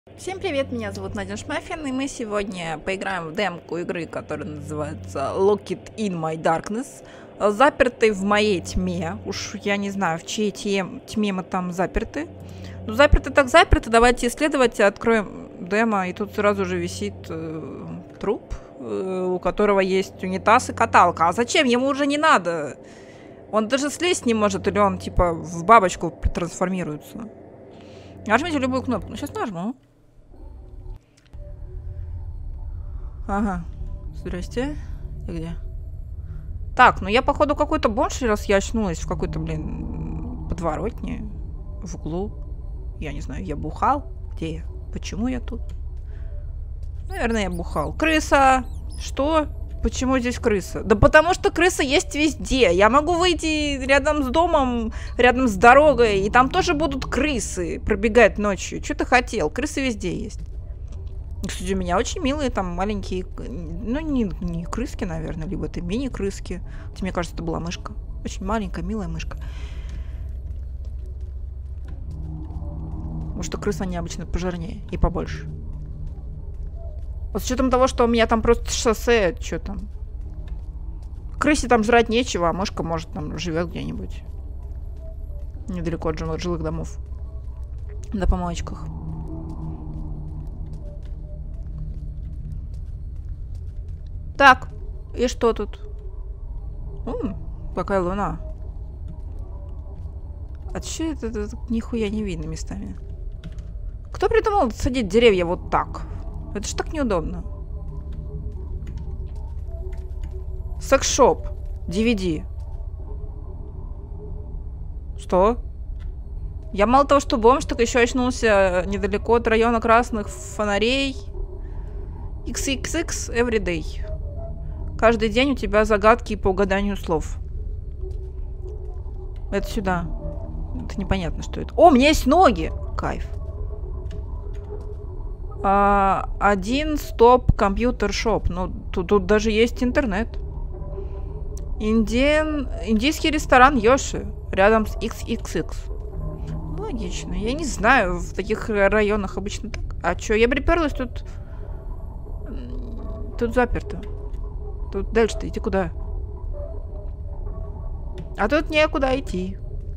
Всем привет, меня зовут Надя Шмаффин, и мы сегодня поиграем в демку игры, которая называется Locked in My Darkness, запертой в моей тьме. Уж я не знаю, в чьей тьме мы там заперты. Ну, заперты так заперты, давайте исследовать, откроем демо, и тут сразу же висит труп, у которого есть унитаз и каталка. А зачем? Ему уже не надо. Он даже слезть не может, или он типа в бабочку трансформируется. Нажмите любую кнопку. Ну, сейчас нажму. Ага. Здрасте. Ты где? Так, ну я, походу, какой-то бомж, раз я очнулась в какой-то, блин, подворотне. В углу. Я не знаю, я бухал? Где я? Почему я тут? Наверное, я бухал. Крыса! Что? Почему здесь крыса? Да потому что крыса есть везде. Я могу выйти рядом с домом, рядом с дорогой, и там тоже будут крысы пробегать ночью. Что ты хотел? Крысы везде есть. Кстати, у меня очень милые там маленькие, ну не крыски, наверное, либо это мини-крыски. Хотя, мне кажется, это была мышка. Очень маленькая, милая мышка. Потому что крысы, они обычно пожирнее и побольше. Вот с учетом того, что у меня там просто шоссе, что там? Крысе там жрать нечего, а мышка, может, там живет где-нибудь. Недалеко от жилых домов. На помоечках. Так, и что тут? Какая луна. А чё это нихуя не видно местами? Кто придумал садить деревья вот так? Это ж так неудобно. Секс-шоп. DVD. Что? Я мало того, что бомж, так еще очнулся недалеко от района красных фонарей. XXX everyday. Каждый день у тебя загадки по угаданию слов. Это сюда. Это непонятно, что это. О, у меня есть ноги! Кайф. Один стоп компьютер шоп. Ну, тут даже есть интернет. Индийский ресторан Йоши. Рядом с XXX. Логично. Я не знаю, в таких районах обычно так. А чё, я приперлась тут... Тут заперто. Тут дальше-то идти куда? А тут некуда идти.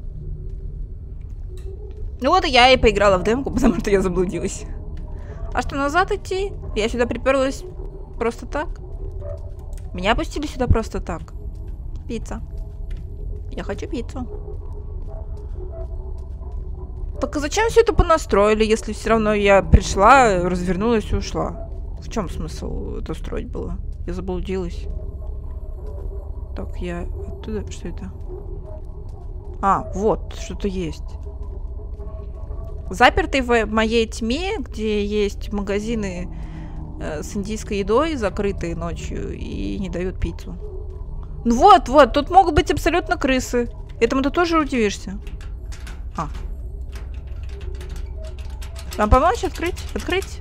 Ну вот и я и поиграла в демку, потому что я заблудилась. А что, назад идти? Я сюда приперлась просто так? Меня пустили сюда просто так. Пицца. Я хочу пиццу. Так а зачем все это понастроили, если все равно я пришла, развернулась и ушла? В чем смысл это строить было? Я заблудилась. Так, я оттуда... Что это? А, вот, что-то есть. Запертый в моей тьме, где есть магазины с индийской едой, закрытые ночью, и не дают пиццу. Ну вот, тут могут быть абсолютно крысы. Этому ты тоже удивишься. А. Вам помочь открыть? Открыть?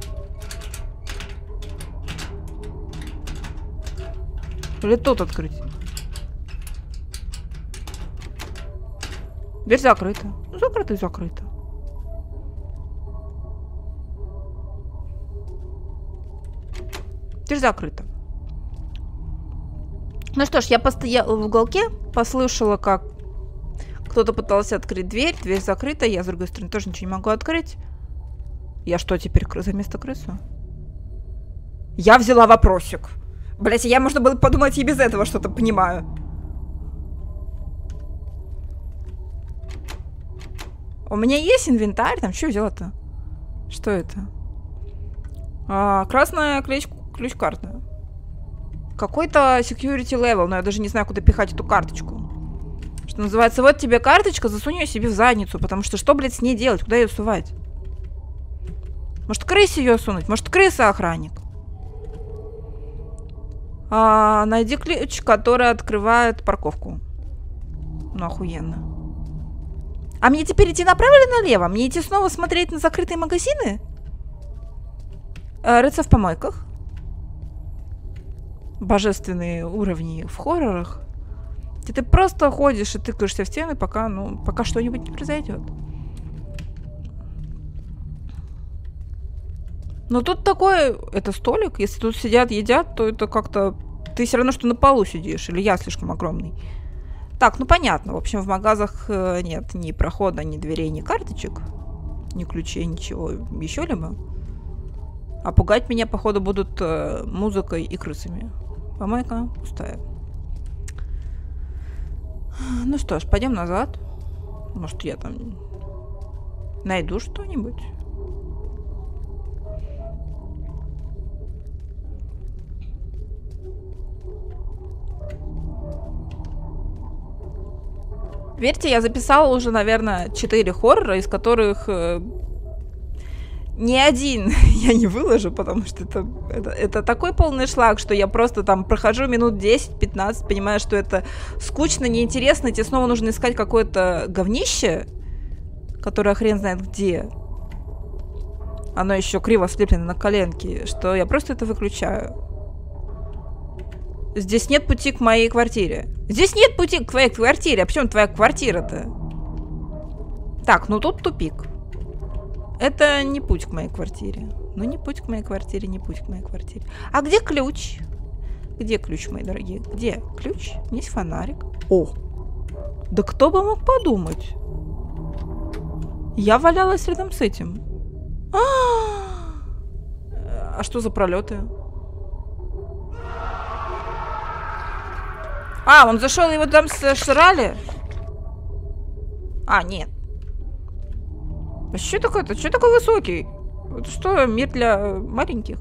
Или тут открыть? Дверь закрыта. Ну, закрыта и закрыта. Дверь закрыта. Ну что ж, я постояла в уголке, послушала, как кто-то пытался открыть дверь. Дверь закрыта, я, с другой стороны, тоже ничего не могу открыть. Я что, теперь за место крысу? Я взяла вопросик. Блять, я, можно было подумать, и без этого что-то понимаю. У меня есть инвентарь, там что взяла-то? Что это? Красная ключ-карта. Какой-то security level, но я даже не знаю, куда пихать эту карточку. Что называется, вот тебе карточка, засунь ее себе в задницу, потому что, блядь, с ней делать? Куда ее сувать? Может, крысе ее сунуть? Может, крыса охранник? Найди ключ, который открывает парковку. Ну, охуенно. А мне теперь идти направо или налево? Мне идти снова смотреть на закрытые магазины? Рыться в помойках? Божественные уровни в хоррорах? Где ты просто ходишь и тыкаешься в стены, пока что-нибудь не произойдет. Но тут такой, это столик, если тут сидят, едят, то это как-то... Ты все равно, что на полу сидишь, или я слишком огромный. Так, ну понятно, в общем, в магазах нет ни прохода, ни дверей, ни карточек, ни ключей, ничего еще либо. А пугать меня, походу, будут музыкой и крысами. Помойка пустая. Ну что ж, пойдем назад. Может, я там найду что-нибудь. Верьте, я записала уже, наверное, 4 хоррора, из которых ни один я не выложу, потому что это такой полный шлак, что я просто там прохожу минут 10-15, понимаю, что это скучно, неинтересно, тебе снова нужно искать какое-то говнище, которое хрен знает где. Оно еще криво слеплено на коленке, что я просто это выключаю. Здесь нет пути к моей квартире. Здесь нет пути к твоей квартире. А почему твоя квартира-то? Так, ну тут тупик. Это не путь к моей квартире. Ну, не путь к моей квартире, не путь к моей квартире. А где ключ? Где ключ, мои дорогие? Где ключ? Есть фонарик. О! Да кто бы мог подумать? Я валялась рядом с этим. А что за пролеты? А, он зашел, его там сожрали? А, нет. А что такое-то? Что такой высокий? Это что, мир для маленьких?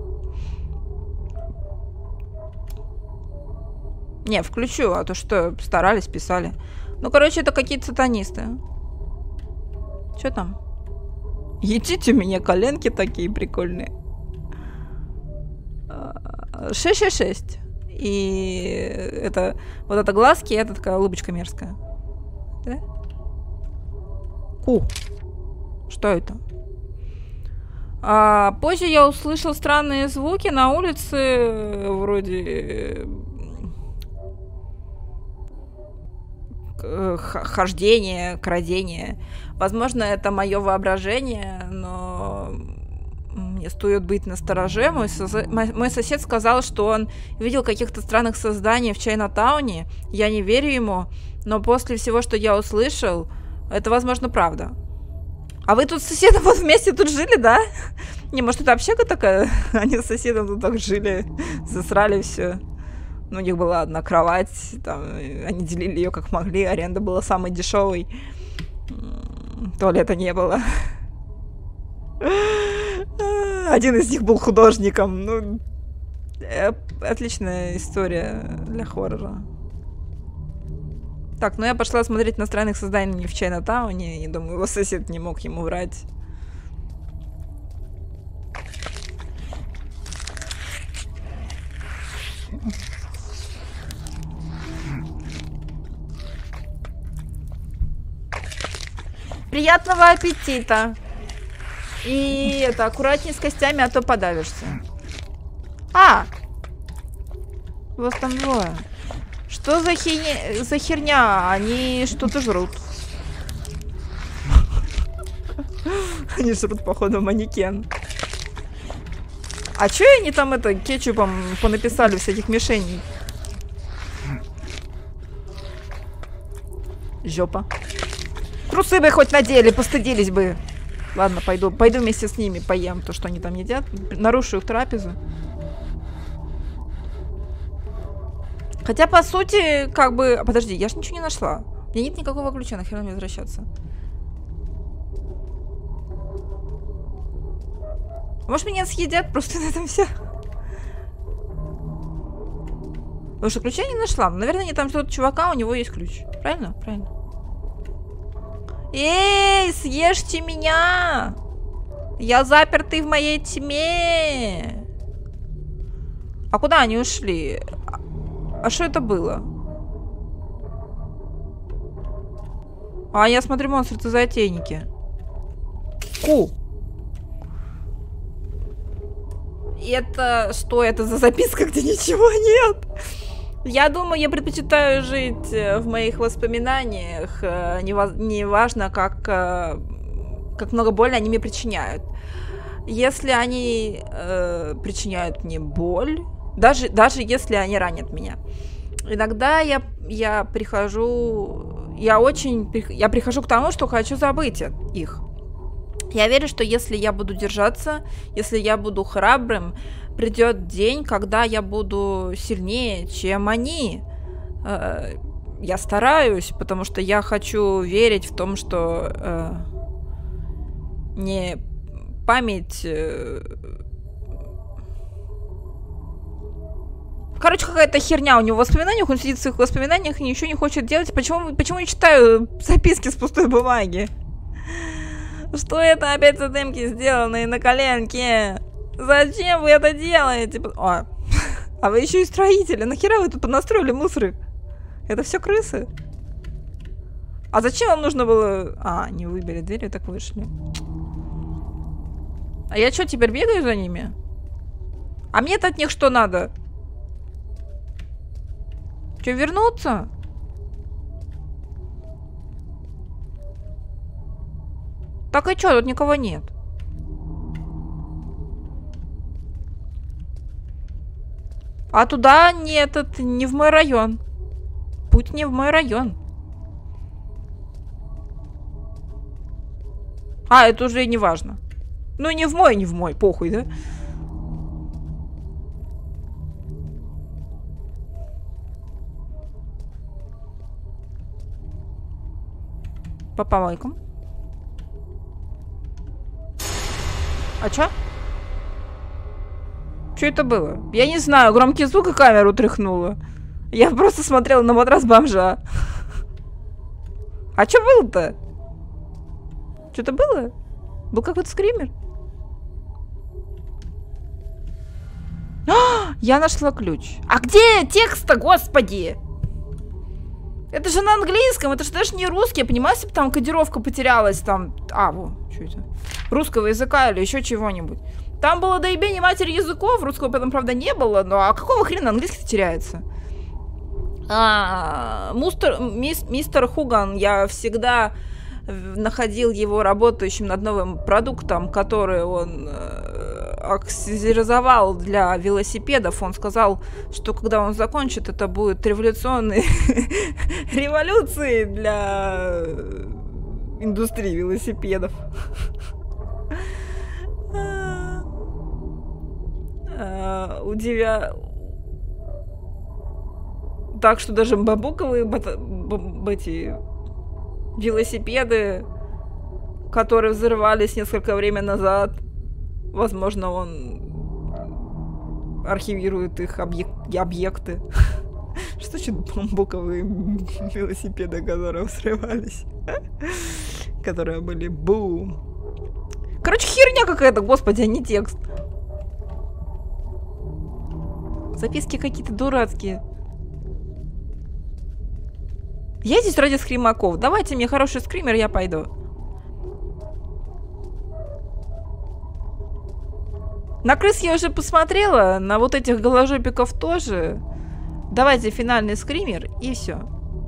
Не, включу, а то что, старались, писали. Ну, короче, это какие-то сатанисты. Что там? Едите меня, коленки такие прикольные. 666. И это вот это глазки, и это такая улыбочка мерзкая. Да? Что это? Позже я услышал странные звуки на улице, вроде хождения, крадения. Возможно, это мое воображение, но мне стоит быть настороже. Мой сосед сказал, что он видел каких-то странных созданий в Чайнатауне. Я не верю ему, но после всего, что я услышал, это, возможно, правда. А вы тут с соседом вот вместе тут жили, да? Не, может, это общага такая? Они с соседом тут так жили, засрали все. Ну, у них была одна кровать, там, они делили ее как могли, аренда была самой дешевой. Туалета не было. Один из них был художником. Ну, отличная история для хоррора. Так, ну я пошла смотреть на странных созданий в Чайнатауне, и думаю, его сосед не мог ему врать. Приятного аппетита! И это, аккуратней с костями, а то подавишься. Вас там двое. Что за херня? Они что-то жрут. Они жрут, походу, манекен. А чё они там это кетчупом понаписали всяких мишеней? Жопа. Трусы бы хоть надели, постыдились бы. Ладно, пойду вместе с ними поем то, что они там едят. Нарушу их трапезу. Хотя, по сути, как бы... Подожди, я же ничего не нашла. У меня нет никакого ключа, нахер мне возвращаться. Может, меня съедят просто на этом все? Потому что ключа не нашла. Наверное, не там что-то чувака, у него есть ключ. Правильно? Правильно. Эй, съешьте меня! Я запертый в моей тьме. А куда они ушли? А что это было? А, я смотрю, монстры-затейники. Это что? Это за записка, где ничего нет? Я думаю, я предпочитаю жить в моих воспоминаниях. Не важно, как много боли они мне причиняют. если они причиняют мне боль, даже если они ранят меня. Иногда я прихожу к тому, что хочу забыть их. Я верю, что если я буду держаться, если я буду храбрым, придет день, когда я буду сильнее, чем они. Я стараюсь, потому что я хочу верить в том, что не память... Короче, какая-то херня у него в воспоминаниях, он сидит в своих воспоминаниях и ничего не хочет делать. Почему я читаю записки с пустой бумаги? Что это опять за демки, сделанные на коленке? Зачем вы это делаете? А вы еще и строители. Нахера вы тут понастроили мусоры? Это все крысы? А зачем вам нужно было... не выбили двери, так вышли. А я что, теперь бегаю за ними? А мне-то от них что надо? Че, вернуться? Так и чё, тут никого нет. А туда нет, это не в мой район. Путь не в мой район. Это уже не важно. Ну, не в мой, похуй, да? По помойкам. А чё? Что это было? Я не знаю, громкий звук и камеру тряхнуло. Я просто смотрела на матрас бомжа. А что было-то? Что-то было? Был какой-то скример? Я нашла ключ. А где текст-то, господи? Это же на английском, это же даже не русский. Я понимаю, если бы там кодировка потерялась, там... что это? Русского языка или еще чего-нибудь. Там было доебение матери языков, русского потом, правда, не было, но какого хрена английский теряется? Мистер Хуган, я всегда находил его работающим над новым продуктом, который он аксессуализовал для велосипедов. Он сказал, что когда он закончит, это будет революционной революцией для индустрии велосипедов. Так что даже бамбуковые эти велосипеды, которые взрывались несколько времени назад, возможно, он архивирует их объекты. Что значит бамбуковые велосипеды, которые взрывались? Которые были бум. Короче, херня какая-то, господи, а не текст. Записки какие-то дурацкие. Я здесь ради скримаков. Давайте мне хороший скример, я пойду. На крыс я уже посмотрела, на вот этих голожопиков тоже. Давайте финальный скример и все.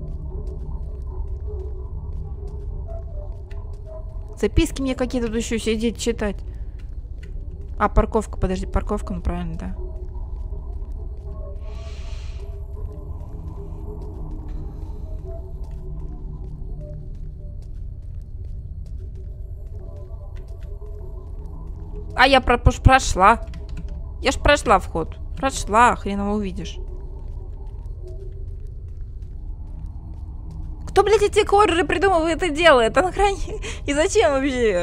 Записки мне какие-то тут еще сидеть читать. Парковка, подожди, парковка, ну правильно, да. Я прошла. Я ж прошла вход. Прошла, хрен его увидишь. Кто, блядь, эти хорроры придумывает и делает? А нахрен... И зачем вообще?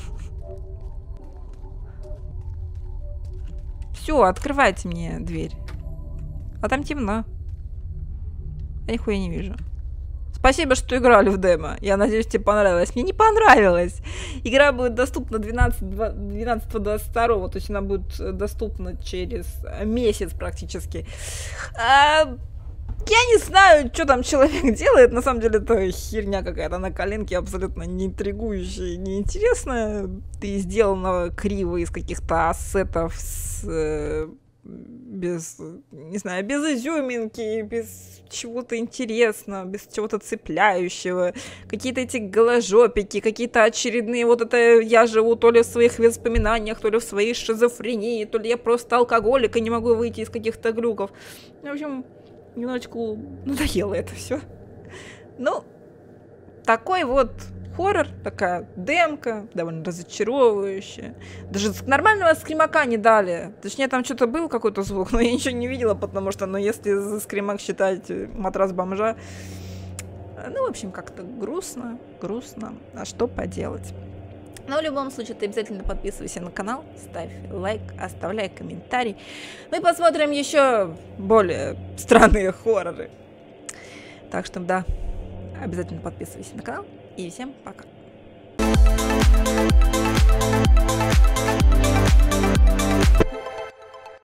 Все, открывайте мне дверь. А там темно. Я нихуя не вижу. Спасибо, что играли в демо. Я надеюсь, тебе понравилось. Мне не понравилось. Игра будет доступна 12-22, то есть она будет доступна через месяц практически. Я не знаю, что там человек делает. На самом деле, это херня какая-то на коленке, абсолютно не интригующая, неинтересная. И сделана криво из каких-то ассетов с без, не знаю, без изюминки, без чего-то интересного, без чего-то цепляющего. Какие-то эти голожопики, какие-то очередные, вот это я живу то ли в своих воспоминаниях, то ли в своей шизофрении, то ли я просто алкоголик и не могу выйти из каких-то глюков. В общем, немножечко надоело это все. Ну, такой вот хоррор, такая демка, довольно разочаровывающая. Даже нормального скримака не дали. Точнее, там что-то был какой-то звук, но я ничего не видела, потому что, ну, если за скримак считать матрас бомжа, ну, в общем, как-то грустно. А что поделать? Но в любом случае, ты обязательно подписывайся на канал, ставь лайк, оставляй комментарий. Мы посмотрим еще более странные хорроры. Так что, да, обязательно подписывайся на канал. И всем пока.